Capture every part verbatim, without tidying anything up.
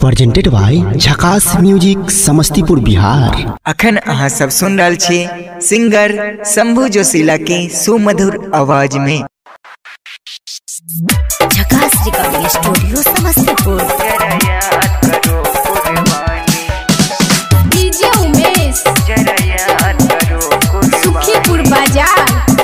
Presented by Jhakaas music Samastipur Bihar. अखन अहाँ सब सुन रहल छी सिंगर शंभू जोशीला की सुमधुर आवाज में। Jhakaas recording studio Samastipur. DJ Umesh Sukhipur बाजार।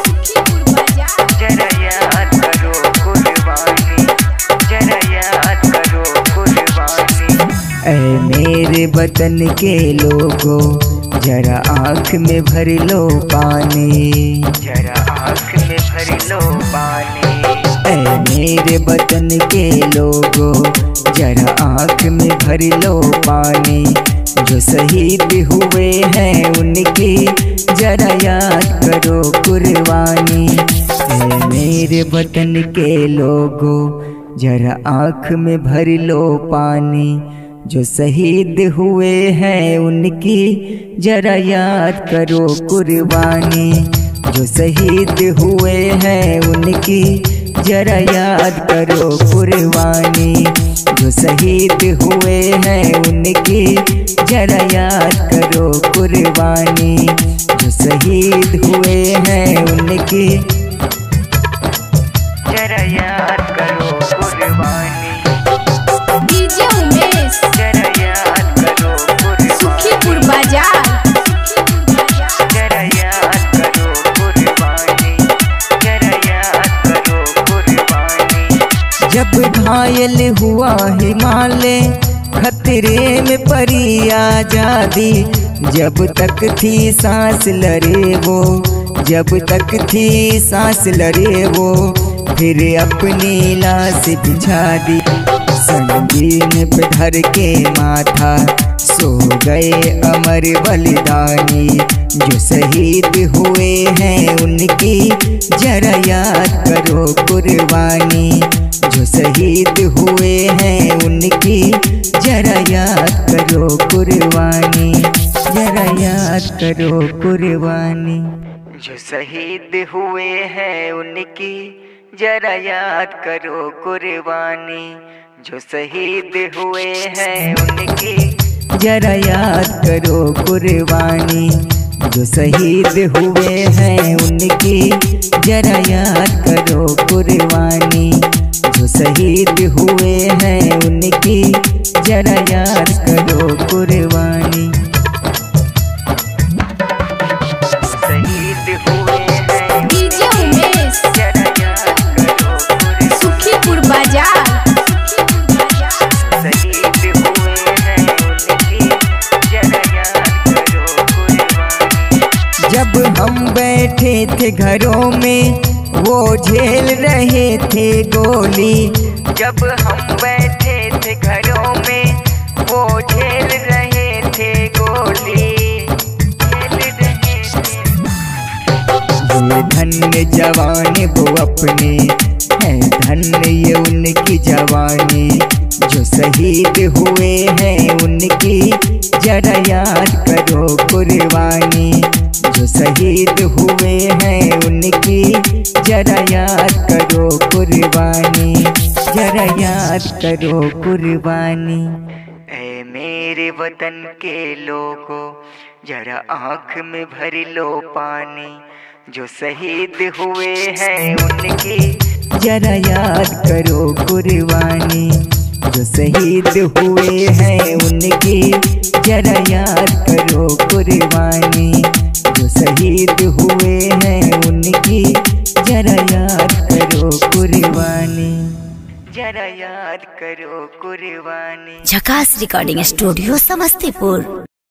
ऐ मेरे वतन के लोगो जरा आँख में भर लो पानी, जरा आँख में भर लो पानी। ऐ मेरे वतन के लोगो जरा आँख में भर लो पानी, जो शहीद हुए हैं उनकी जरा याद करो कुर्बानी। ऐ मेरे वतन के लोगो जरा आँख में भर लो पानी, जो शहीद हुए हैं उनकी जरा याद करो कुर्बानी। जो शहीद हुए हैं उनकी जरा याद करो कुर्बानी। जो शहीद हुए हैं उनकी जरा याद करो कुर्बानी। जो शहीद हुए हैं उनकी जरा याद करो कुर्बानी। डीजे उमेश सुखीपुर बाजार। जरा याद करो कुर्बानी, जरा याद करो कुर्बानी। जब घायल हुआ हिमालय खतरे में पड़ी आजादी, जब तक थी सांस लड़े वो, जब तक थी सांस लड़े वो, फिर अपनी लाश बिछा दी। संगीन पे धर के माथा सो गए अमर बलिदानी। जो शहीद हुए हैं उनकी जरा याद करो कुर्बानी। जो शहीद हुए हैं उनकी जरा याद करो कुर्बानी, जरा याद करो कुर्बानी। जो शहीद हुए हैं उनकी जरा याद करो कुर्बानी। जो शहीद हुए हैं उनकी जरा याद करो कुर्बानी। जो शहीद हुए हैं उनकी जरा याद करो कुर्बानी। जो शहीद हुए हैं उनकी जरा याद करो कुर्बानी। शहीद हुए हैं डीजे उमेश सुखीपुर बाजार। जब हम बैठे थे घरों में वो झेल रहे थे गोली। जब हम बैठे थे घरों में वो झेल रहे थे गोली, झेल रहे थे। ये धन्य जवान वो अपने है, धन्य ये उनकी जवानी। जो शहीद हुए हैं उनकी जरा याद करो कुर्बानी। जो शहीद हुए हैं उनकी जरा याद करो कुर्बानी, जरा याद करो कुर्बानी। ऐ मेरे वतन के लोगों जरा आँख में भर लो पानी। जो शहीद हुए हैं उनकी जरा याद करो कुर्बानी। जो शहीद हुए हैं उनकी जरा याद करो कुर्बानी। जो शहीद हुए हैं उनकी जरा याद करो कुर्बानी, जरा याद करो कुर्बानी। झकास रिकॉर्डिंग स्टूडियो समस्तीपुर।